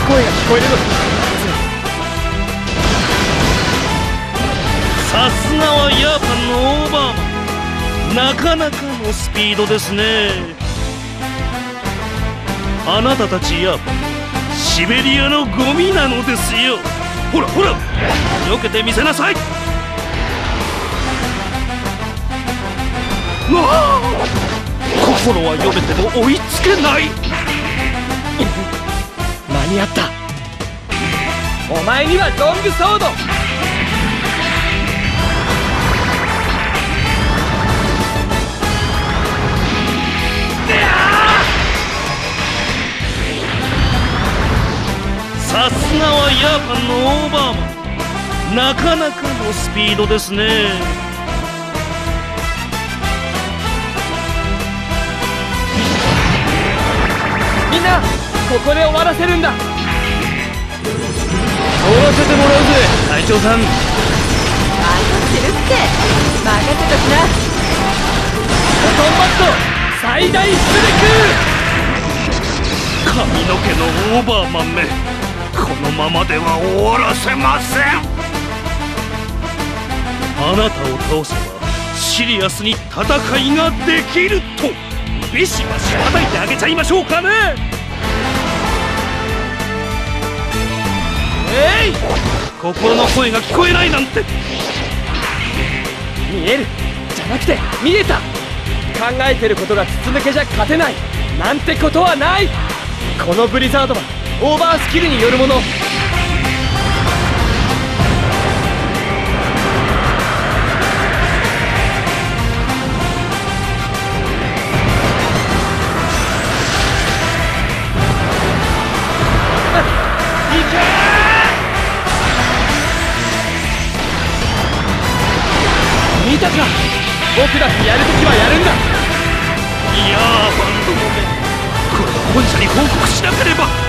声が聞こえるのだ。 さすがはヤーパンのオーバーマン、なかなかのスピードですね。あなたたちヤーパン、シベリアのゴミなのですよ。ほらほら、避けてみせなさい。うわあ、心は読めても追いつけない。 間に合った。お前にはロングソード。 さすがはヤーパンのオーバーマン、なかなかのスピードですね。 みんなここで終わらせるんだ。 終わらせてもらうぜ隊長さん。 分かってるって。任せときな。 コトンバット最大出力。 髪の毛のオーバーマンめ、このままでは終わらせません。あなたを倒せばシリアスに戦いができるとビシバシ叩いてあげちゃいましょうかね。心の声が聞こえないなんて。 見えるじゃなくて見えた。考えてることが筒抜けじゃ勝てないなんてことはない。このブリザードはオーバースキルによるもの。見たか、僕だってやるときはやるんだ。 いやー、バンドもめ、これは本社に報告しなければ。